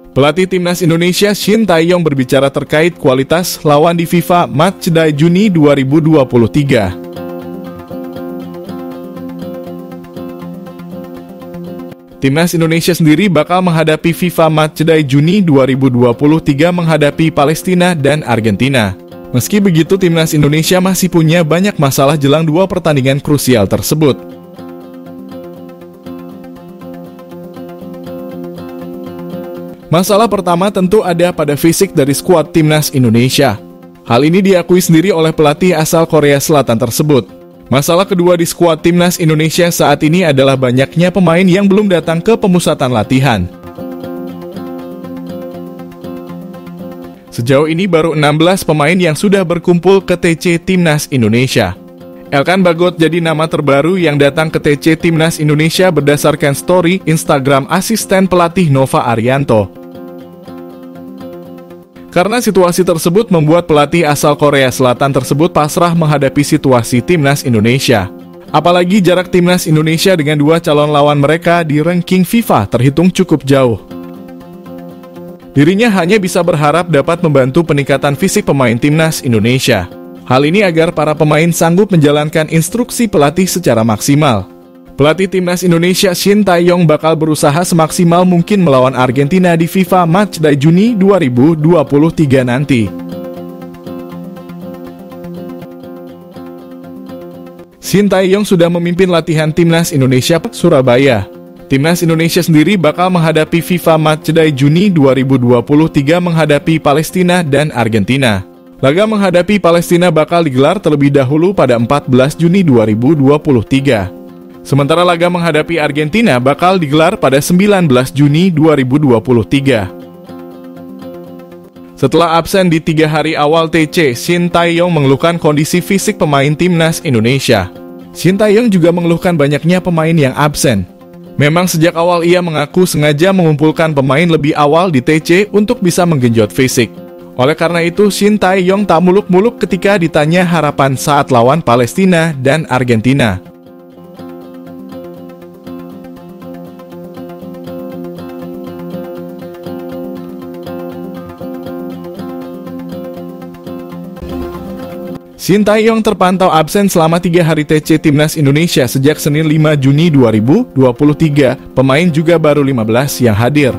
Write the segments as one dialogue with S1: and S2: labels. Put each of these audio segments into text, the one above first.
S1: Pelatih Timnas Indonesia Shin Tae-yong berbicara terkait kualitas lawan di FIFA Matchday Juni 2023. Timnas Indonesia sendiri bakal menghadapi FIFA Matchday Juni 2023 menghadapi Palestina dan Argentina. Meski begitu, Timnas Indonesia masih punya banyak masalah jelang dua pertandingan krusial tersebut. Masalah pertama tentu ada pada fisik dari skuad Timnas Indonesia. Hal ini diakui sendiri oleh pelatih asal Korea Selatan tersebut. Masalah kedua di skuad Timnas Indonesia saat ini adalah banyaknya pemain yang belum datang ke pemusatan latihan. Sejauh ini baru 16 pemain yang sudah berkumpul ke TC Timnas Indonesia. Elkan Bagot jadi nama terbaru yang datang ke TC Timnas Indonesia berdasarkan story Instagram asisten pelatih Nova Arianto. Karena situasi tersebut membuat pelatih asal Korea Selatan tersebut pasrah menghadapi situasi Timnas Indonesia. Apalagi jarak Timnas Indonesia dengan dua calon lawan mereka di ranking FIFA terhitung cukup jauh. Dirinya hanya bisa berharap dapat membantu peningkatan fisik pemain Timnas Indonesia. Hal ini agar para pemain sanggup menjalankan instruksi pelatih secara maksimal. Pelatih Timnas Indonesia Shin Tae-yong bakal berusaha semaksimal mungkin melawan Argentina di FIFA Matchday Juni 2023 nanti. Shin Tae-yong sudah memimpin latihan Timnas Indonesia Surabaya. Timnas Indonesia sendiri bakal menghadapi FIFA Matchday Juni 2023 menghadapi Palestina dan Argentina. Laga menghadapi Palestina bakal digelar terlebih dahulu pada 14 Juni 2023. Sementara laga menghadapi Argentina bakal digelar pada 19 Juni 2023. Setelah absen di 3 hari awal TC, Shin Tae-yong mengeluhkan kondisi fisik pemain Timnas Indonesia. Shin Tae-yong juga mengeluhkan banyaknya pemain yang absen. Memang sejak awal ia mengaku sengaja mengumpulkan pemain lebih awal di TC untuk bisa menggenjot fisik. Oleh karena itu, Shin Tae-yong tak muluk-muluk ketika ditanya harapan saat lawan Palestina dan Argentina. Shin Tae-yong terpantau absen selama 3 hari TC Timnas Indonesia sejak Senin 5 Juni 2023. Pemain juga baru 15 yang hadir.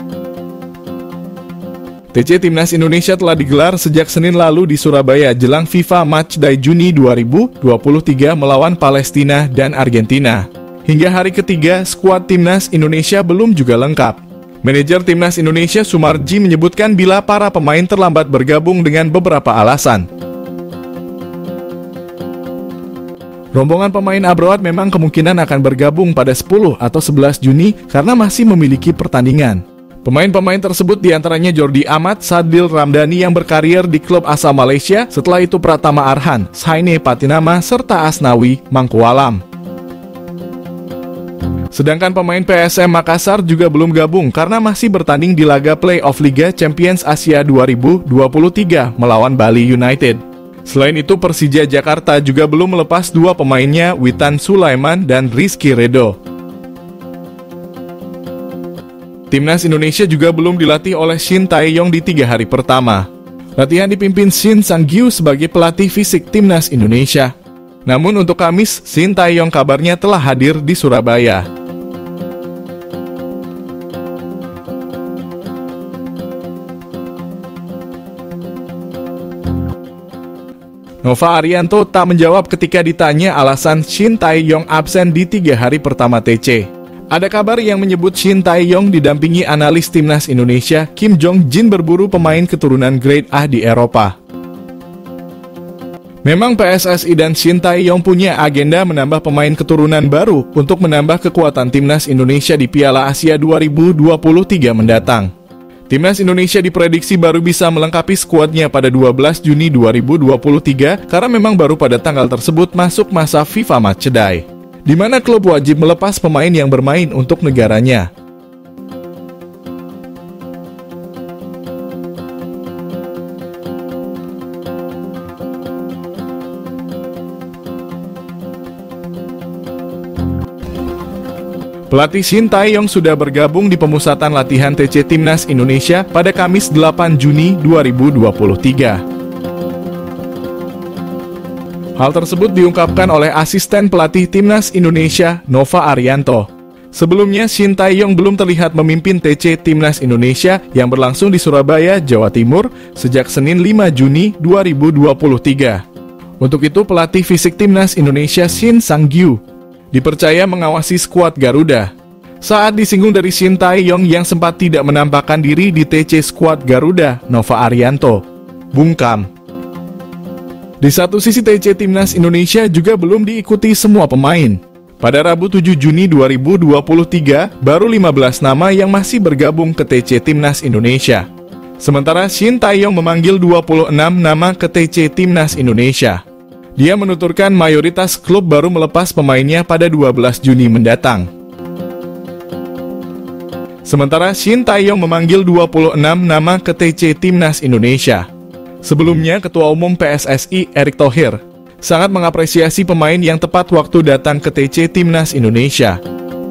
S1: TC Timnas Indonesia telah digelar sejak Senin lalu di Surabaya jelang FIFA Matchday Juni 2023 melawan Palestina dan Argentina. Hingga hari ketiga, skuad Timnas Indonesia belum juga lengkap. Manajer Timnas Indonesia Sumarji menyebutkan bila para pemain terlambat bergabung dengan beberapa alasan. Rombongan pemain abroad memang kemungkinan akan bergabung pada 10 atau 11 Juni karena masih memiliki pertandingan. Pemain-pemain tersebut diantaranya Jordi Amat, Sadil Ramdhani yang berkarir di klub asal Malaysia, setelah itu Pratama Arhan, Saine Patinama, serta Asnawi Mangkualam. Sedangkan pemain PSM Makassar juga belum gabung karena masih bertanding di laga play-off Liga Champions Asia 2023 melawan Bali United. Selain itu, Persija Jakarta juga belum melepas dua pemainnya, Witan Sulaiman dan Rizky Redho. Timnas Indonesia juga belum dilatih oleh Shin Tae-yong di 3 hari pertama. Latihan dipimpin Shin Sang-gyu sebagai pelatih fisik Timnas Indonesia. Namun untuk Kamis, Shin Tae-yong kabarnya telah hadir di Surabaya. Nova Arianto tak menjawab ketika ditanya alasan Shin Tae-yong absen di 3 hari pertama TC. Ada kabar yang menyebut Shin Tae-yong didampingi analis Timnas Indonesia Kim Jong-jin berburu pemain keturunan Grade A di Eropa. Memang PSSI dan Shin Tae-yong punya agenda menambah pemain keturunan baru untuk menambah kekuatan Timnas Indonesia di Piala Asia 2023 mendatang. Timnas Indonesia diprediksi baru bisa melengkapi skuadnya pada 12 Juni 2023 karena memang baru pada tanggal tersebut masuk masa FIFA Matchday, di mana klub wajib melepas pemain yang bermain untuk negaranya. Pelatih Shin Tae-yong sudah bergabung di pemusatan latihan TC Timnas Indonesia pada Kamis 8 Juni 2023. Hal tersebut diungkapkan oleh asisten pelatih Timnas Indonesia, Nova Arianto. Sebelumnya, Shin Tae-yong belum terlihat memimpin TC Timnas Indonesia yang berlangsung di Surabaya, Jawa Timur, sejak Senin 5 Juni 2023. Untuk itu, pelatih fisik Timnas Indonesia Shin Sang-gyu dipercaya mengawasi skuad Garuda. Saat disinggung dari Shin Tae-yong yang sempat tidak menampakkan diri di TC skuad Garuda, Nova Arianto bungkam. Di satu sisi, TC Timnas Indonesia juga belum diikuti semua pemain. Pada Rabu 7 Juni 2023, baru 15 nama yang masih bergabung ke TC Timnas Indonesia. Sementara Shin Tae-yong memanggil 26 nama ke TC Timnas Indonesia. Dia menuturkan mayoritas klub baru melepas pemainnya pada 12 Juni mendatang. Sementara Shin Tae-yong memanggil 26 nama ke TC Timnas Indonesia. Sebelumnya, Ketua Umum PSSI Erick Thohir sangat mengapresiasi pemain yang tepat waktu datang ke TC Timnas Indonesia.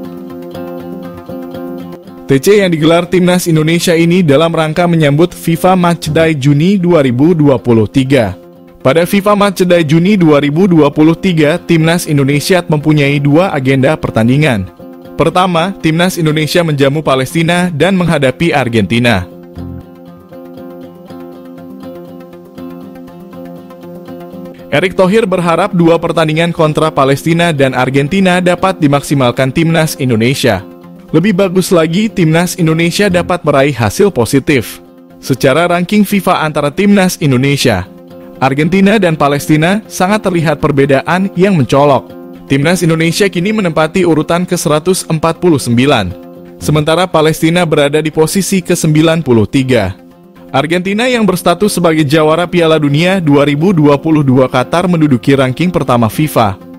S1: TC yang digelar Timnas Indonesia ini dalam rangka menyambut FIFA Matchday Juni 2023. Pada FIFA Matchday Juni 2023, Timnas Indonesia mempunyai dua agenda pertandingan. Pertama, Timnas Indonesia menjamu Palestina dan menghadapi Argentina. Erick Thohir berharap dua pertandingan kontra Palestina dan Argentina dapat dimaksimalkan Timnas Indonesia. Lebih bagus lagi, Timnas Indonesia dapat meraih hasil positif. Secara ranking FIFA antara Timnas Indonesia, Argentina dan Palestina sangat terlihat perbedaan yang mencolok. Timnas Indonesia kini menempati urutan ke-149, sementara Palestina berada di posisi ke-93. Argentina yang berstatus sebagai jawara Piala Dunia 2022 Qatar menduduki ranking pertama FIFA.